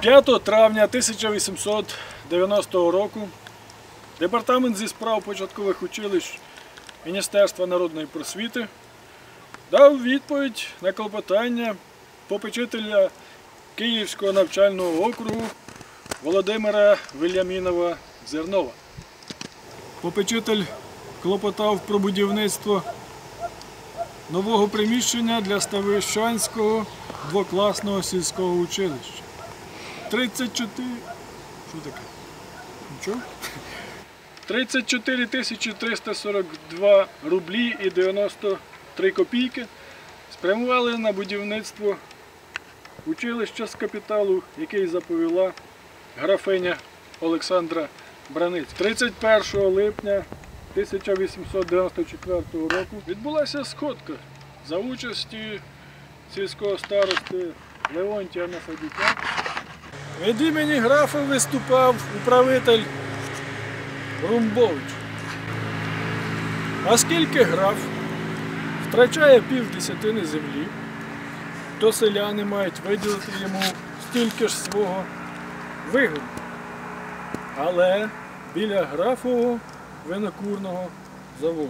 5 травня 1890 року Департамент зі справ початкових училищ Міністерства народної просвіти дав відповідь на клопотання попечителя Київського навчального округу Володимира Вельямінова Зернова. Попечитель клопотав про будівництво нового приміщення для Ставищанського двокласного сільського училища. 34 342 рублі і 93 копійки спрямували на будівництво училища з капіталу, який заповіла графиня Олександра Браницька. 31 липня 1894 року відбулася сходка за участі сільського старости Леонтія Насадюка. Від імені графа виступав управитель Румбович. Оскільки граф втрачає півдесятини землі, то селяни мають виділити йому стільки ж свого вигоду. Але біля графового винокурного заводу.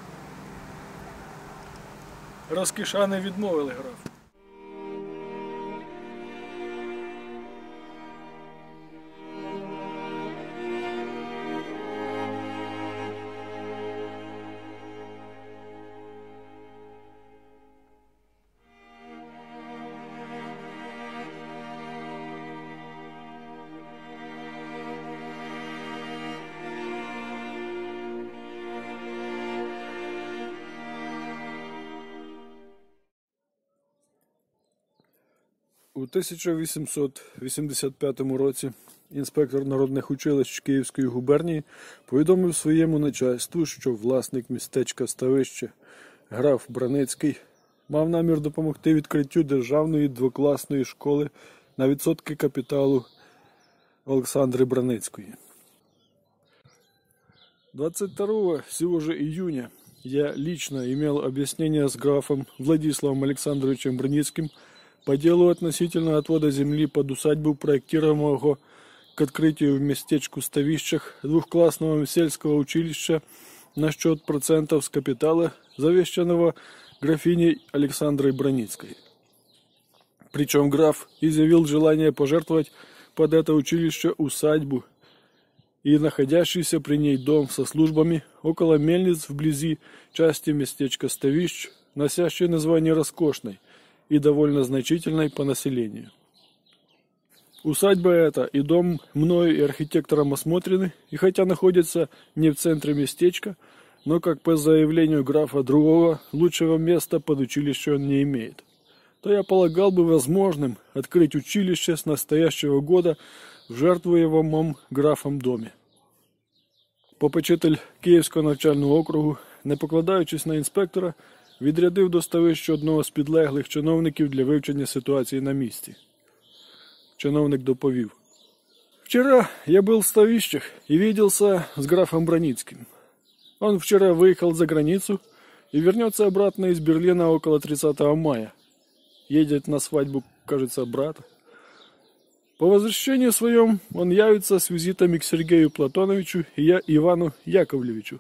Розкішани відмовили графу. У 1885 році інспектор народних училищ Київської губернії повідомив своєму начальству, що власник містечка Ставище граф Браницький мав намір допомогти відкриттю державної двокласної школи на відсотки капіталу Олександри Браницької. 22 сего же июня я лично имел объяснение с графом Владиславом Александровичем Браницким по делу относительно отвода земли под усадьбу, проектируемого к открытию в местечку Ставищах двухклассного сельского училища на счет процентов с капитала, завещанного графиней Александрой Браницкой. Причем граф изъявил желание пожертвовать под это училище усадьбу и находящийся при ней дом со службами около мельниц вблизи части местечка Ставищ, носящей название Роскошной и довольно значительной по населению. Усадьба эта и дом мною и архитектором осмотрены, и хотя находятся не в центре местечка, но, как по заявлению графа другого, лучшего места под училище он не имеет, то я полагал бы возможным открыть училище с настоящего года в жертвуемом графом доме. Попечитель Київського навчального округу, не покладаючись на інспектора, відрядив до Ставища одного з підлеглих чиновників для вивчення ситуації на місці. Чиновник доповів: «Вчера я был в Ставищах и виделся с графом Браницким. Он вчера выехал за границу и вернется обратно из Берлина около 30 мая. Едет на свадьбу, кажется, брата. По возвращению своем он явится с визитами к Сергею Платоновичу и Ивану Яковлевичу.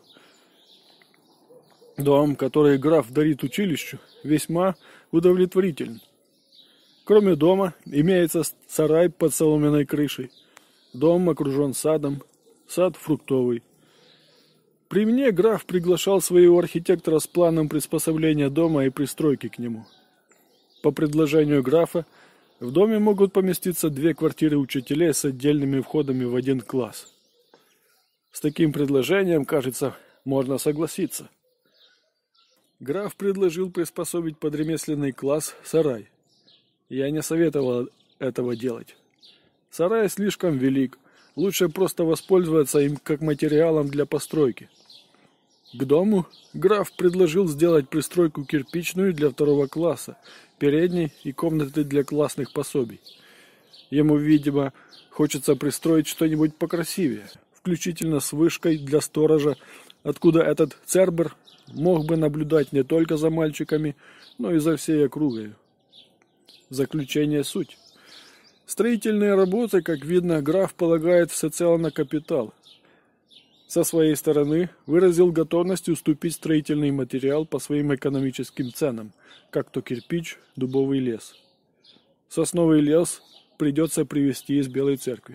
Дом, который граф дарит училищу, весьма удовлетворителен. Кроме дома имеется сарай под соломенной крышей. Дом окружен садом, сад фруктовый. При мне граф приглашал своего архитектора с планом приспособления дома и пристройки к нему. По предложению графа в доме могут поместиться 2 квартиры учителей с отдельными входами в один класс. С таким предложением, кажется, можно согласиться. Граф предложил приспособить под ремесленный класс сарай. Я не советовал этого делать. Сарай слишком велик, лучше просто воспользоваться им как материалом для постройки. К дому граф предложил сделать пристройку кирпичную для 2 класса, передней и комнаты для классных пособий. Ему, видимо, хочется пристроить что-нибудь покрасивее, включительно с вышкой для сторожа, откуда этот цербер мог бы наблюдать не только за мальчиками, но и за всей округой. Заключение суть. Строительные работы, как видно, граф полагает всецело на капитал. Со своей стороны выразил готовность уступить строительный материал по своим экономическим ценам, как то кирпич, дубовый лес. Сосновый лес придется привезти из Белой Церкви.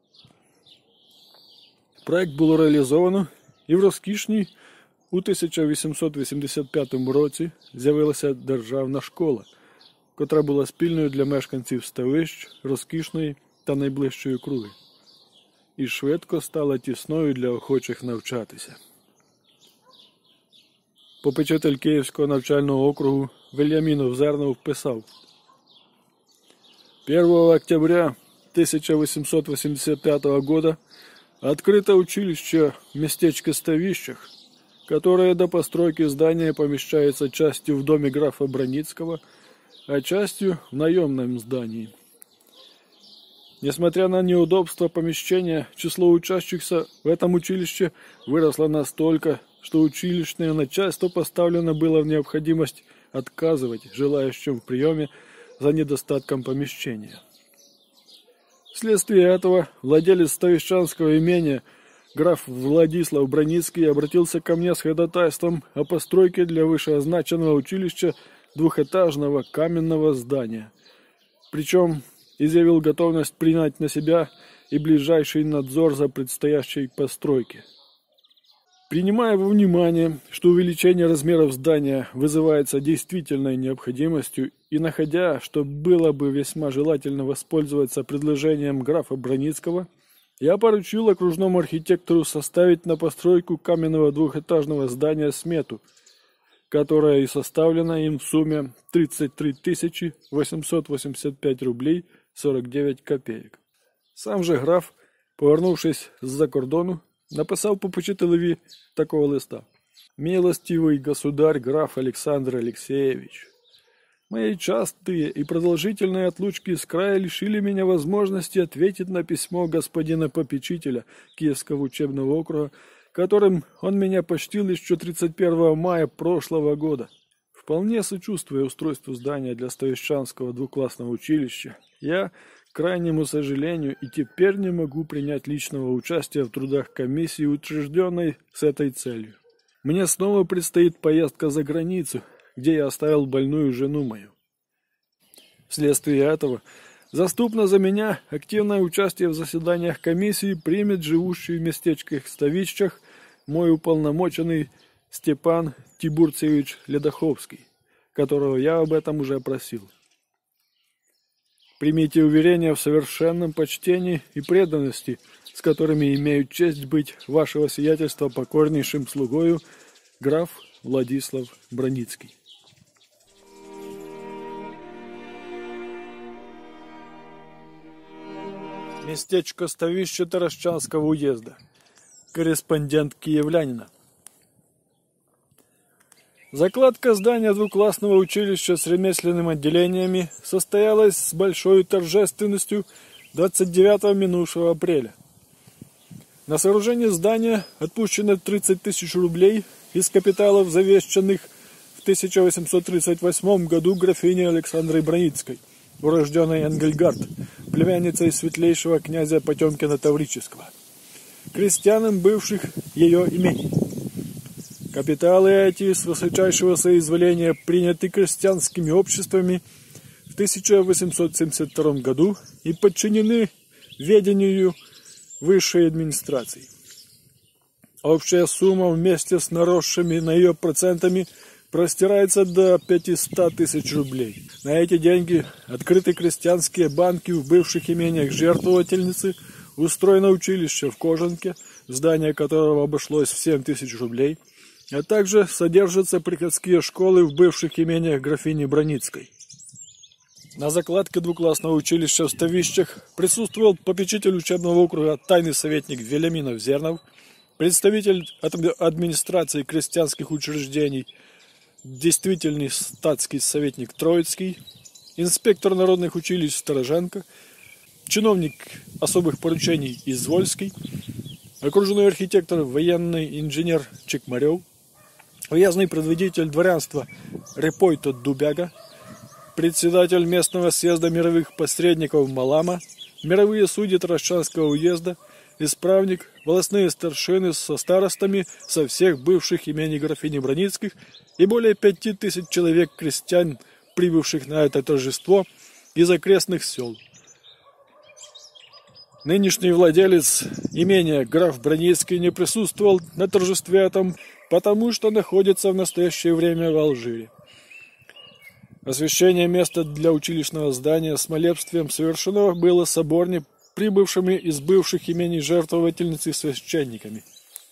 Проект був реалізовано, і в розкішній у 1885 році з'явилася державна школа, котра була спільною для мешканців ставищ, розкішної та найближчої округи, і швидко стала тісною для охочих навчатися. Попечитель Київського навчального округу Вельямінов Зернов писав: 1 октября 1885 года открыто училище в местечке Ставищах, которое до постройки здания помещается частью в доме графа Броницкого, а частью в наемном здании. Несмотря на неудобства помещения, число учащихся в этом училище выросло настолько, что училищное начальство поставлено было в необходимость отказывать желающим в приеме за недостатком помещения. Вследствие этого владелец ставищанского имения граф Владислав Броницкий обратился ко мне с ходатайством о постройке для вышеозначенного училища двухэтажного каменного здания. Причем изъявил готовность принять на себя и ближайший надзор за предстоящей постройки. Принимая во внимание, что увеличение размеров здания вызывается действительной необходимостью, и находя, что было бы весьма желательно воспользоваться предложением графа Броницкого, я поручил окружному архитектору составить на постройку каменного двухэтажного здания смету, которая и составлена им в сумме 33 885 рублей 49 копеек. Сам же граф, повернувшись з-за кордону, написав попечителеві такого листа: «Милостивый государь граф Александр Алексеевич, мои частые и продолжительные отлучки из края лишили меня возможности ответить на письмо господина попечителя Киевского учебного округа, которым он меня почтил еще 31 мая прошлого года. Вполне сочувствуя устройству здания для ставищанского двуклассного училища, я, к крайнему сожалению, и теперь не могу принять личного участия в трудах комиссии, учрежденной с этой целью. Мне снова предстоит поездка за границу, где я оставил больную жену мою. Вследствие этого, заступно за меня, активное участие в заседаниях комиссии примет живущий в местечках Ставищах мой уполномоченный Степан Тибурцевич Ледоховский, которого я об этом уже просил. Примите уверения в совершенном почтении и преданности, с которыми имею честь быть вашего сиятельства покорнейшим слугою, граф Владислав Броницкий». Местечко Ставище Таращанского уезда. Корреспондент киевлянина. Закладка здания двуклассного училища с ремесленными отделениями состоялась с большой торжественностью 29 минувшего апреля. На сооружение здания отпущено 30 тысяч рублей из капиталов, завещанных в 1838 году графиней Александрой Броницкой, урожденной Энгельгард, племянницей светлейшего князя Потемкина Таврического, крестьянам бывших ее имений. Капиталы эти с высочайшего соизволения приняты крестьянскими обществами в 1872 году и подчинены ведению высшей администрации. Общая сумма вместе с наросшими на ее процентами простирается до 500 тысяч рублей. На эти деньги открыты крестьянские банки в бывших имениях жертвовательницы, устроено училище в Кожанке, здание которого обошлось в 7 тысяч рублей, а также содержатся приходские школы в бывших имениях графини Броницкой. На закладке двуклассного училища в Ставищах присутствовал попечитель учебного округа, тайный советник Вельяминов Зернов, представитель администрации крестьянских учреждений, действительный статский советник Троицкий, инспектор народных училищ Стороженко, чиновник особых поручений Извольский, окружной архитектор, военный инженер Чекмарев, уездный предводитель дворянства Репойто Дубяга, председатель местного съезда мировых посредников Малама, мировые судьи Таращанского уезда, исправник, волостные старшины со старостами со всех бывших имений графини Броницких и более 5000 человек крестьян, прибывших на это торжество из окрестных сел. Нынешний владелец имения граф Броницкий не присутствовал на торжестве этом, потому что находится в настоящее время в Алжире. Освящение места для училищного здания с молебствием совершено было соборне прибывшими из бывших имений жертвовательниц и священниками.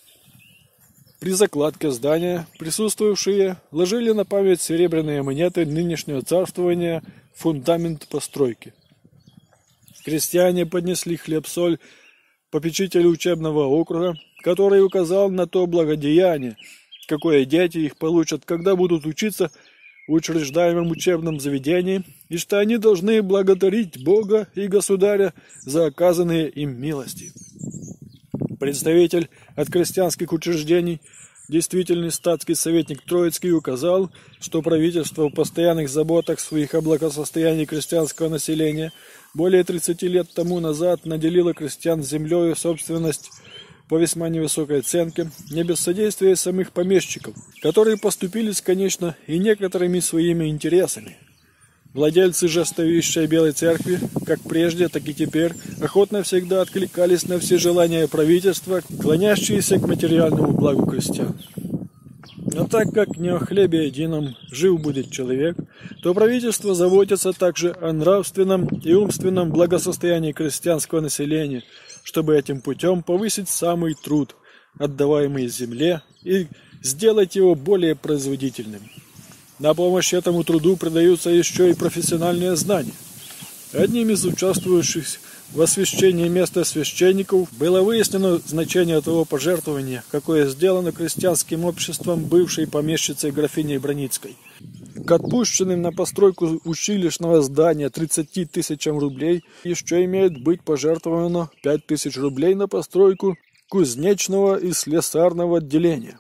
При закладке здания присутствующие ложили на память серебряные монеты нынешнего царствования в фундамент постройки. Крестьяне поднесли хлеб-соль попечителю учебного округа, который указал на то благодеяние, какое дети их получат, когда будут учиться в учреждаемом учебном заведении, и что они должны благодарить Бога и Государя за оказанные им милости. Представитель от крестьянских учреждений, действительный статский советник Троицкий, указал, что правительство в постоянных заботах своих о благосостоянии крестьянского населения более 30 лет тому назад наделило крестьян землей собственность по весьма невысокой оценке, не без содействия самих помещиков, которые поступились, конечно, и некоторыми своими интересами. Владельцы же ставища Белой Церкви, как прежде, так и теперь, охотно всегда откликались на все желания правительства, клонящиеся к материальному благу крестьян. Но так как не о хлебе едином жив будет человек, то правительство заботится также о нравственном и умственном благосостоянии крестьянского населения, чтобы этим путем повысить самый труд, отдаваемый земле, и сделать его более производительным. На помощь этому труду придаются еще и профессиональные знания. Одним из участвующих в освящении места священников было выяснено значение того пожертвования, какое сделано крестьянским обществом бывшей помещицей графиней Броницкой. К отпущенным на постройку училищного здания 30 тысячам рублей еще имеет быть пожертвовано 5000 рублей на постройку кузнечного и слесарного отделения.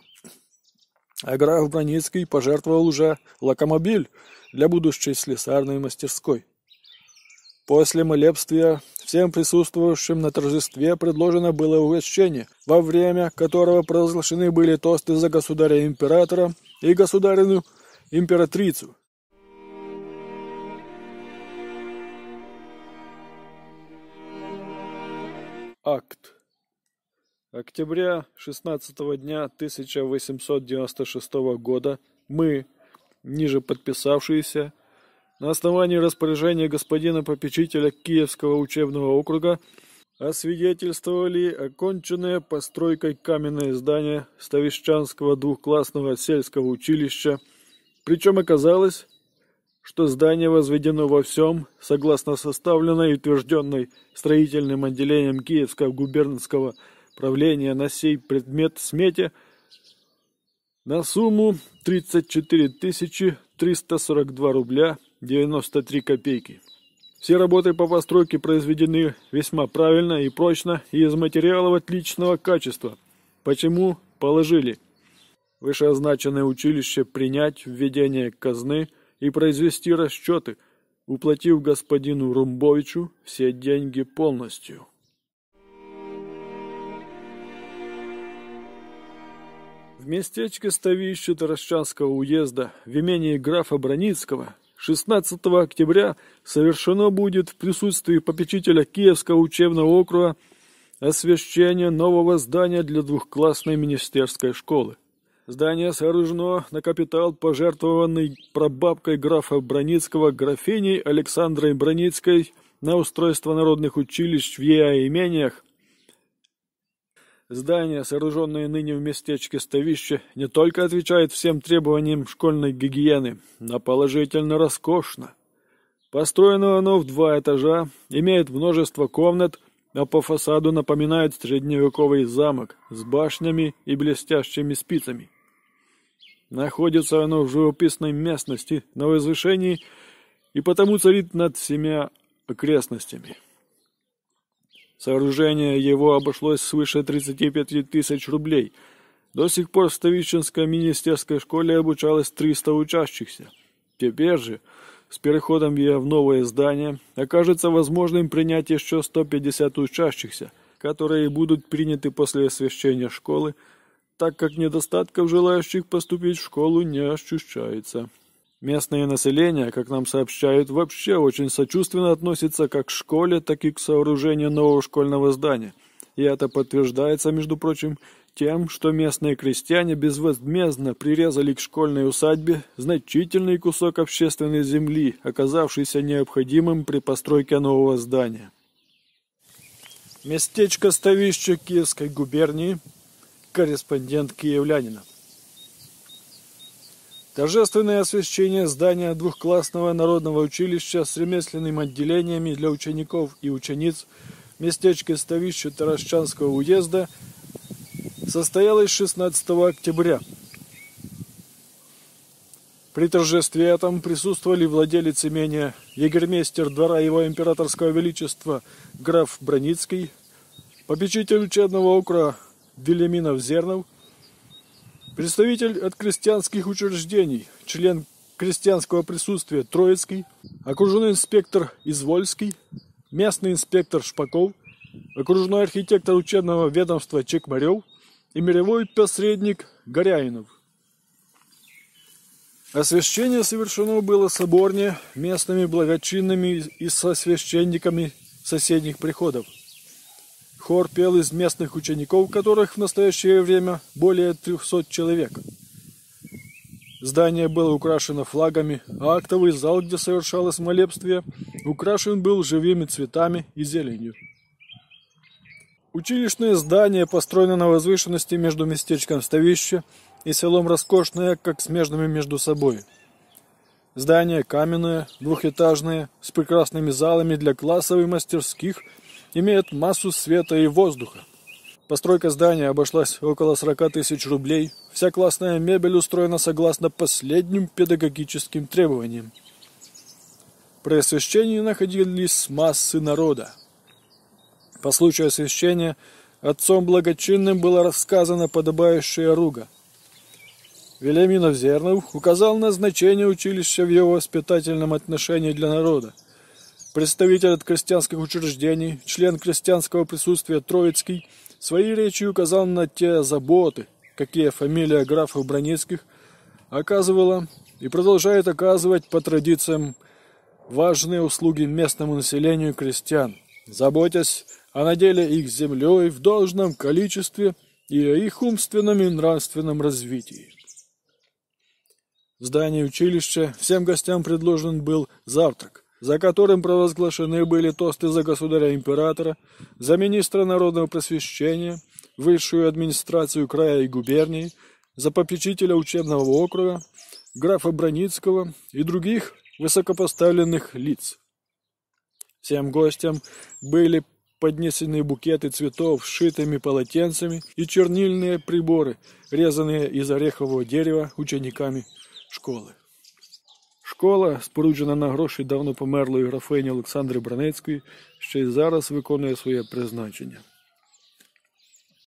А граф Броницкий пожертвовал уже локомобиль для будущей слесарной мастерской. После молебствия всем присутствующим на торжестве предложено было угощение, во время которого провозглашены были тосты за государя-императора и государыню-императрицу. Акт. Октября 16 дня 1896 года мы, ниже подписавшиеся, на основании распоряжения господина попечителя Киевского учебного округа освидетельствовали оконченное постройкой каменное здание Ставищанского двухклассного сельского училища, причем оказалось, что здание возведено во всем, согласно составленной и утвержденной строительным отделением Киевского губернского правления на сей предмет смете на сумму 34 342 рубля 93 копейки. Все работы по постройке произведены весьма правильно и прочно и из материалов отличного качества, почему положили вышеозначенное училище принять в ведение казны и произвести расчеты, уплатив господину Румбовичу все деньги полностью. В местечке Ставище Таращанского уезда в имении графа Броницкого 16 октября совершено будет в присутствии попечителя Киевского учебного округа освящение нового здания для двухклассной министерской школы. Здание сооружено на капитал, пожертвованный прабабкой графа Броницкого графиней Александрой Броницкой на устройство народных училищ в ее имениях. Здание, сооруженное ныне в местечке Ставище, не только отвечает всем требованиям школьной гигиены, но положительно роскошно. Построено оно в 2 этажа, имеет множество комнат, а по фасаду напоминает средневековый замок с башнями и блестящими спицами. Находится оно в живописной местности на возвышении и потому царит над 7 окрестностями. Сооружение его обошлось свыше 35 тысяч рублей. До сих пор в Ставищенской министерской школе обучалось 300 учащихся. Теперь же с переходом ЕА в новое здание окажется возможным принять еще 150 учащихся, которые будут приняты после освящения школы, так как недостатков желающих поступить в школу не ощущается. Местное население, как нам сообщают, вообще очень сочувственно относится как к школе, так и к сооружению нового школьного здания. И это подтверждается, между прочим, тем, что местные крестьяне безвозмездно прирезали к школьной усадьбе значительный кусок общественной земли, оказавшийся необходимым при постройке нового здания. Местечко Ставище Киевской губернии. Корреспондент Киевлянина. Торжественное освящение здания двухклассного народного училища с ремесленными отделениями для учеников и учениц в местечке Ставище Таращанского уезда состоялось 16 октября. При торжестве этом присутствовали владелец имения, егермейстер двора его императорского величества граф Броницкий, попечитель учебного округа Велиминов-Зернов, представитель от крестьянских учреждений, член крестьянского присутствия Троицкий, окружной инспектор Извольский, местный инспектор Шпаков, окружной архитектор учебного ведомства Чекмарев и мировой посредник Горяинов. Освящение совершено было соборне местными благочинными и со священниками соседних приходов. Хор пел из местных учеников, которых в настоящее время более 300 человек. Здание было украшено флагами, а актовый зал, где совершалось молебствие, украшен был живыми цветами и зеленью. Училищное здание построено на возвышенности между местечком Ставище и селом Роскошное, как смежными между собой. Здание каменное, двухэтажное, с прекрасными залами для классов и мастерских, имеет массу света и воздуха. Постройка здания обошлась около 40 тысяч рублей. Вся классная мебель устроена согласно последним педагогическим требованиям. При освящении находились массы народа. По случаю освящения отцом благочинным была рассказана подобающая руга. Велиминов-Зернов указал на значение училища в его воспитательном отношении для народа. Представитель от крестьянских учреждений, член крестьянского присутствия Троицкий, своей речью указал на те заботы, какие фамилия графов Броницких оказывала и продолжает оказывать по традициям важные услуги местному населению крестьян, заботясь о наделе их землей в должном количестве и о их умственном и нравственном развитии. В здании училища всем гостям предложен был завтрак, за которым провозглашены были тосты за государя-императора, за министра народного просвещения, высшую администрацию края и губернии, за попечителя учебного округа, графа Броницкого и других высокопоставленных лиц. Всем гостям были поднесены букеты цветов с шитыми полотенцами и чернильные приборы, резанные из орехового дерева учениками школи. Школа, споруджена на гроші давно померлої графині Олександри Бронецької, ще й зараз виконує своє призначення.